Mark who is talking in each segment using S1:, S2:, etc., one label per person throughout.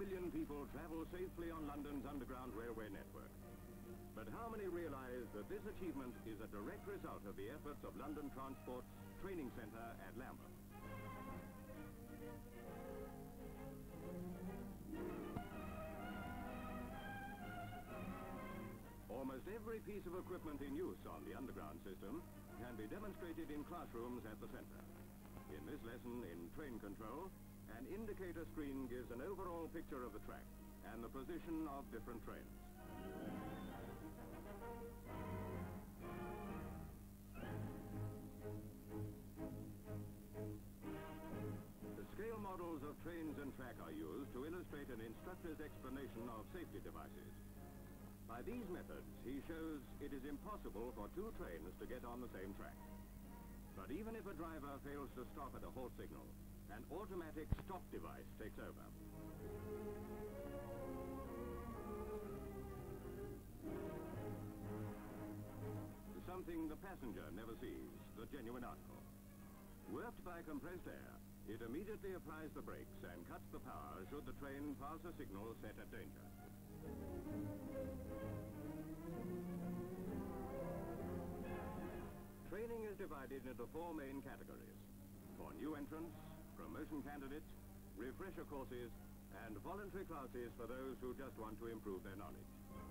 S1: million people travel safely on London's underground railway network. But how many realise that this achievement is a direct result of the efforts of London Transport's training centre at Lambeth? Almost every piece of equipment in use on the underground system can be demonstrated in classrooms at the centre. In this lesson in train control, an indicator screen gives an overall picture of the track and the position of different trains. The scale models of trains and track are used to illustrate an instructor's explanation of safety devices. By these methods, he shows it is impossible for two trains to get on the same track. But even if a driver fails to stop at a halt signal, an automatic stop device takes over. Something the passenger never sees, the genuine article. Worked by compressed air, it immediately applies the brakes and cuts the power should the train pass a signal set at danger. Training is divided into four main categories: for new entrants, promotion candidates, refresher courses, and voluntary classes for those who just want to improve their knowledge.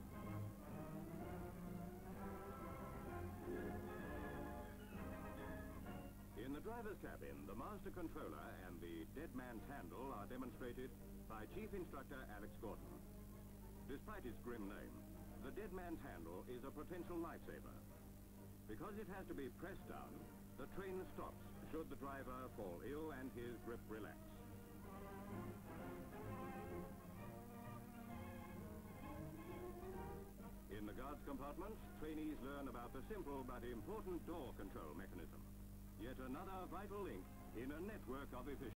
S1: In the driver's cabin, the master controller and the dead man's handle are demonstrated by Chief Instructor Alex Gordon. Despite its grim name, the dead man's handle is a potential lifesaver. Because it has to be pressed down, the train stops should the driver fall ill and his grip relax. In the guards compartments, trainees learn about the simple but important door control mechanism. Yet another vital link in a network of efficiency.